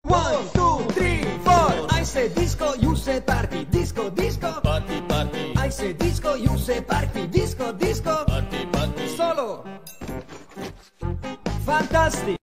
1, 2, 3, 4. I say disco, you say party. Disco, disco. Party, party. I say disco, you say party. Disco, disco. Party, party. Solo. Fantastico.